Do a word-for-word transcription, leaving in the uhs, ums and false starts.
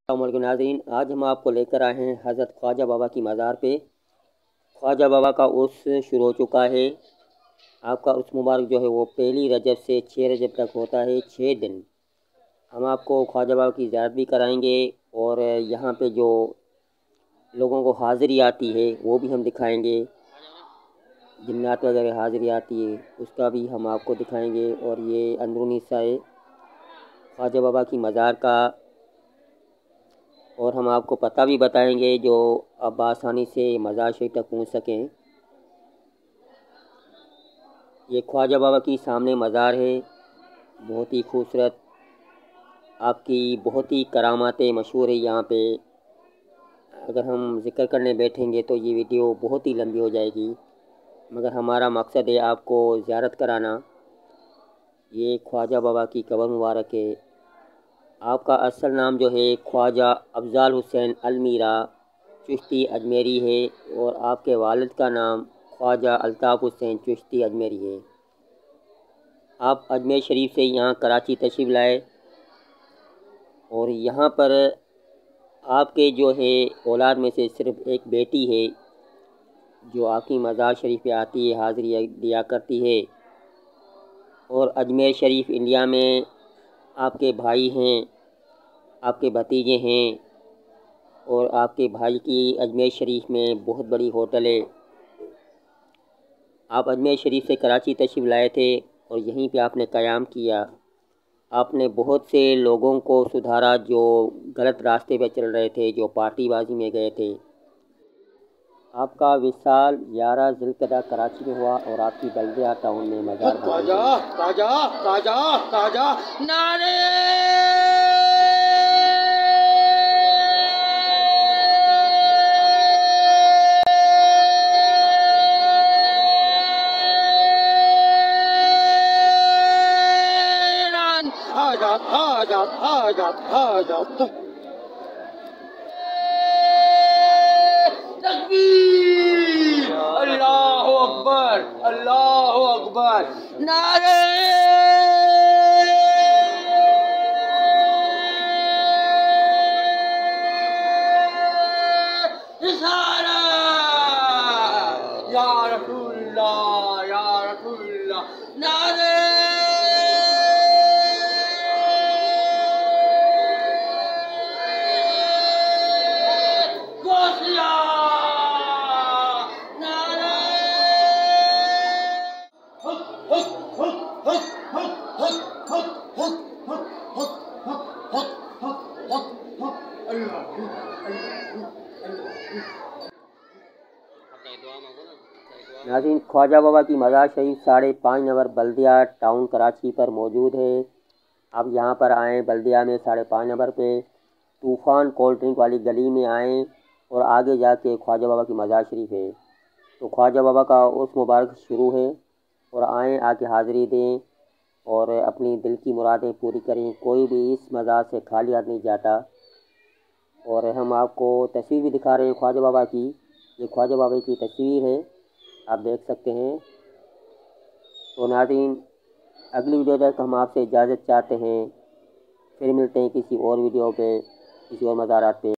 السلام علیکم ناظرین، آج ہم آپ کو لے کر آئے ہیں حضرت خواجہ بابا کی مزار پہ۔ خواجہ بابا کا عرس شروع ہو چکا ہے۔ آپ کا عرس مبارک جو ہے وہ پہلی رجب سے چھ رجب تک ہوتا ہے، چھ دن۔ ہم آپ کو خواجہ بابا کی زیارت بھی کرائیں گے اور یہاں پہ جو لوگوں کو حاضری آتی ہے وہ بھی ہم دکھائیں گے، جنات وغیرہ حاضری آتی ہے اس کا بھی ہم آپ کو دکھائیں گے۔ اور یہ اندرونی حصہ ہے خواجہ بابا کی مزار کا، اور ہم آپ کو پتہ بھی بتائیں گے جو آپ آسانی سے مزار شریف تک پہنچ سکیں۔ یہ خواجہ بابا کی سامنے مزار ہے، بہت ہی خوبصورت، آپ کی بہت ہی کراماتیں مشہور ہے یہاں پہ۔ اگر ہم ذکر کرنے بیٹھیں گے تو یہ ویڈیو بہت ہی لمبی ہو جائے گی، مگر ہمارا مقصد ہے آپ کو زیارت کرانا۔ یہ خواجہ بابا کی قبر مبارک ہے۔ آپ کا اصل نام جو ہے خواجہ افضال حسین المیرا چشتی اجمیری ہے، اور آپ کے والد کا نام خواجہ الطاف حسین چشتی اجمیری ہے۔ آپ اجمیر شریف سے یہاں کراچی تشریف لائے، اور یہاں پر آپ کے جو ہے اولاد میں سے صرف ایک بیٹی ہے جو آپ کی مزار شریف پہ آتی ہے، حاضری دیا کرتی ہے۔ اور اجمیر شریف انڈیا میں آپ کے بھائی ہیں، آپ کے بھتیجے ہیں، اور آپ کے بھائی کی اجمیر شریف میں بہت بڑی ہوٹل ہے۔ آپ اجمیر شریف سے کراچی تشریف لائے تھے اور یہیں پہ آپ نے قیام کیا۔ آپ نے بہت سے لوگوں کو سدھارا جو غلط راستے پہ چل رہے تھے، جو پارٹی بازی میں گئے تھے۔ آپ کا وصال گیارہ ذی القعدہ کراچی میں ہوا اور آپ کی بلدیہ ٹاؤن میں مزار بنائی گئی۔ خواجہ خواجہ خواجہ نعرے آزاد آزاد آزاد آزاد تکبیر، اللہ اکبر اللہ اکبر، نعرے رسالت، یا رسول اللہ یا رسول اللہ، نعرے ناظرین، خواجہ بابا کی مزار شریف ساڑھے پانچ نمبر بلدیہ ٹاؤن کراچی پر موجود ہے۔ آپ یہاں پر آئیں بلدیہ میں ساڑھے پانچ نمبر پہ، طوفان کولڈ ڈرنک والی گلی میں آئیں اور آگے جا کے خواجہ بابا کی مزار شریف ہے۔ تو خواجہ بابا کا عرس مبارک شروع ہے، اور آئیں آ کے حاضری دیں اور اپنی دل کی مرادیں پوری کریں۔ کوئی بھی اس مزار سے خالی ہاتھ نہیں جاتا۔ اور ہم آپ کو تصویر بھی دکھا رہے ہیں خواجہ بابا کی، یہ خواجہ بابا کی تصویر ہے، آپ دیکھ سکتے ہیں۔ تو ناظرین، اگلی ویڈیو تک ہم آپ سے اجازت چاہتے ہیں، پھر ملتے ہیں کسی اور ویڈیو پہ، کسی اور مزارات پہ۔